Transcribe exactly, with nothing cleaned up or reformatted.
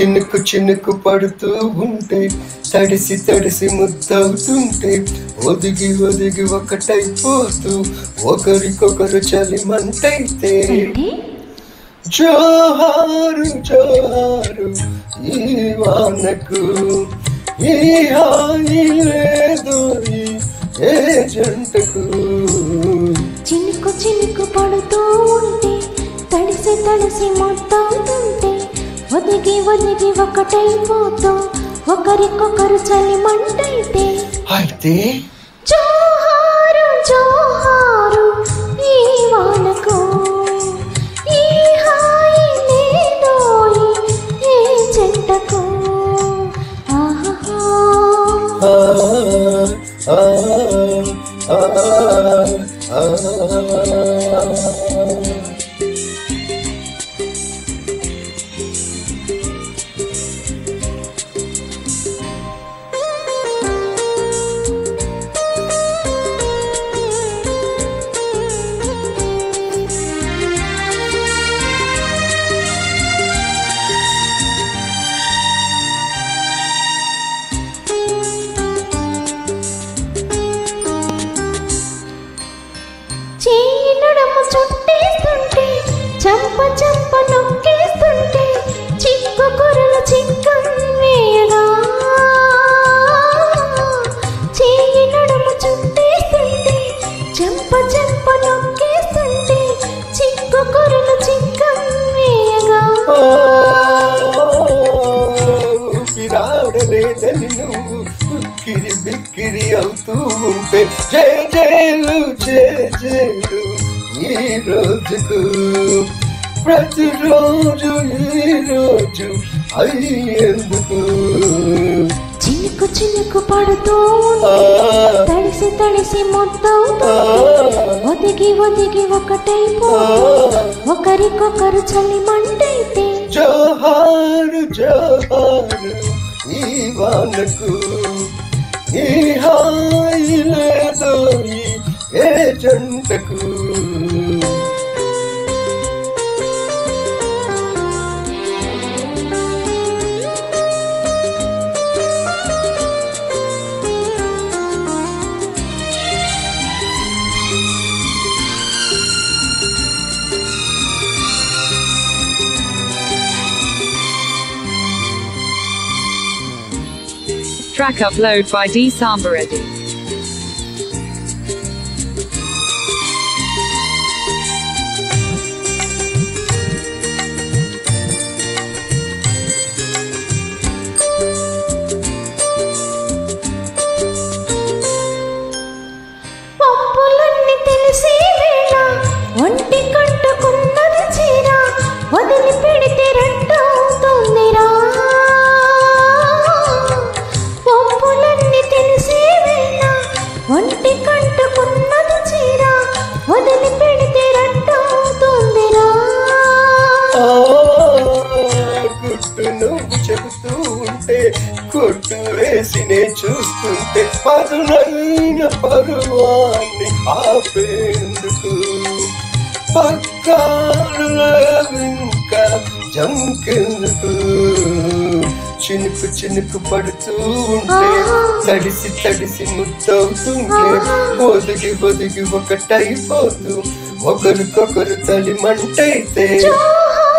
చినుకు చినుకు పడుతూ ఉంటే తడిసి తడిసి ముద్దవుతుంటే ఒదిగి ఒదిగి ఒకటైపోతూ ఒకరికొకరు చలిమంటైతే జోహారు జోహారు ఈ వానకు ఈ హాయి లేదు ఏ జంటకు. చినుకు చినుకు పడుతూ ఉంటే తడిసి తడిసి ముద్దవుతుంటే ఒదిగి ఒదిగి ఒకటైపోతూ ఒకరికొకరు చలిమంటైతే అయితే జోహారు జోహారు ఈ వానకు ఈ హాయి లేదోయి ఏ జంటకు. ఆహా ఆ ఆ ఆ ఆ చీనడము చుట్టేస్తుంటే చంప చంప నొక్కేస్తుంటే చిక్కు కొరల చిక్కం వేయగా. చీనడము చుట్టేస్తుంటే చంప చంప నొక్కేస్తుంటే చిక్కు కొరల చిక్కం వేయగా. పిరాడలేదని నువ్వు ఉక్కిరి బిక్కిరి అవుతూ ఉంటే జయ జయలు జయ జయలు ఈ రోజుకు ప్రతిరోజు ఈ రోజు అయ్యేందుకు. చినుకు చినుకు పడుతూ ఉంటే తడిసి తడిసి ముద్దవుతుంటే ఒదిగి ఒదిగి ఒకటైపోతూ ఒకరికొకరు చలిమంటైతే జోహారు జోహారు ఈ వానకు ఈ హాయి లేదో ఏ జంటకు. Track upload by D Sambareddy. పంపులన్నీ తెలిసే వేళ ఒంటి కట్టుకున్నది చీర వదిలి పెడితే రట్టవుతుందిరా. పంపులన్నీ తెలిసే వేళ ఒంటి కట్టుకున్నది చీర వదిలి పెడితే రట్టవుతుందిరా. గుట్టు నువ్వు చెబుతూ ఉంటే కొట్టు వేసినే చూస్తుంటే పదునైన పరువాన్ని ఆపేందుకు పక్కాఇంకా జంకెందుకు. చినుకు చినుకు పడుతూ ఉంటే తడిసి తడిసి ముద్దవుతుంటే ఒదిగి ఒదిగి ఒకటైపోతూ ఒకరికొకరు చలిమంటైతే